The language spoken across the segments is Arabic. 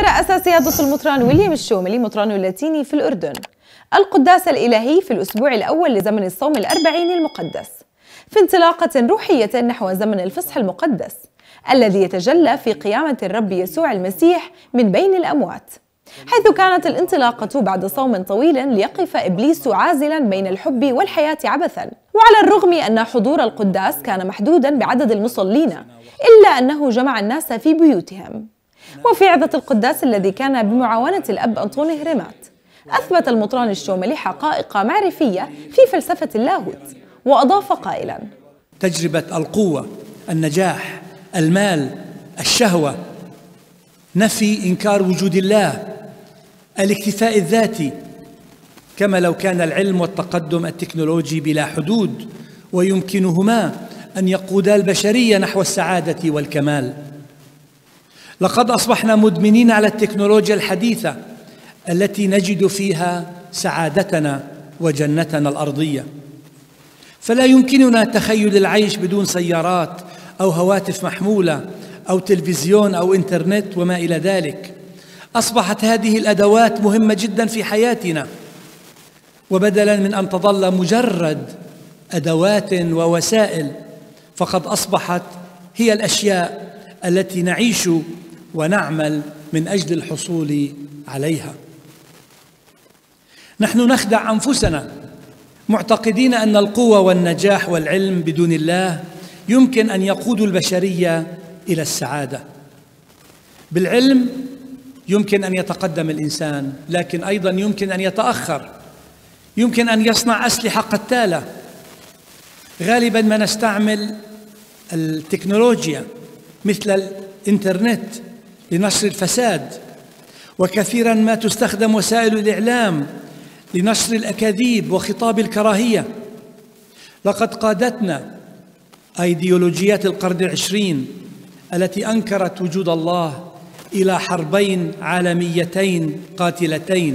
ترأس سيادة المطران ويليام الشوملي مطران اللاتيني في الأردن القداس الإلهي في الأسبوع الأول لزمن الصوم الأربعين المقدس في انطلاقة روحية نحو زمن الفصح المقدس الذي يتجلى في قيامة الرب يسوع المسيح من بين الأموات، حيث كانت الانطلاقة بعد صوم طويل ليقف إبليس عازلا بين الحب والحياة عبثا. وعلى الرغم أن حضور القداس كان محدودا بعدد المصلين إلا أنه جمع الناس في بيوتهم. وفي عظة القداس الذي كان بمعاونة الأب أنطوني هريمات أثبت المطران الشوملي حقائق معرفية في فلسفة اللاهوت، وأضاف قائلا: تجربة القوة، النجاح، المال، الشهوة، نفي إنكار وجود الله، الاكتفاء الذاتي، كما لو كان العلم والتقدم التكنولوجي بلا حدود ويمكنهما أن يقودا البشرية نحو السعادة والكمال. لقد أصبحنا مدمنين على التكنولوجيا الحديثة التي نجد فيها سعادتنا وجنتنا الأرضية، فلا يمكننا تخيل العيش بدون سيارات أو هواتف محمولة أو تلفزيون أو إنترنت وما إلى ذلك. أصبحت هذه الأدوات مهمة جدا في حياتنا، وبدلا من أن تظل مجرد أدوات ووسائل فقد أصبحت هي الأشياء التي نعيش ونعمل من أجل الحصول عليها. نحن نخدع أنفسنا معتقدين أن القوة والنجاح والعلم بدون الله يمكن أن يقودوا البشرية إلى السعادة. بالعلم يمكن أن يتقدم الإنسان، لكن أيضاً يمكن أن يتأخر، يمكن أن يصنع أسلحة قتالة. غالباً ما نستعمل التكنولوجيا مثل الإنترنت لنشر الفساد، وكثيراً ما تستخدم وسائل الإعلام لنشر الأكاذيب وخطاب الكراهية. لقد قادتنا أيديولوجيات القرن العشرين التي أنكرت وجود الله إلى حربين عالميتين قاتلتين.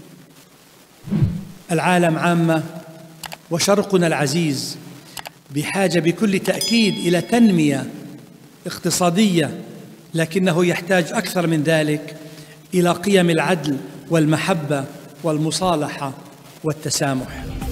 العالم عامة وشرقنا العزيز بحاجة بكل تأكيد إلى تنمية اقتصادية، لكنه يحتاج أكثر من ذلك إلى قيم العدل والمحبة والمصالحة والتسامح.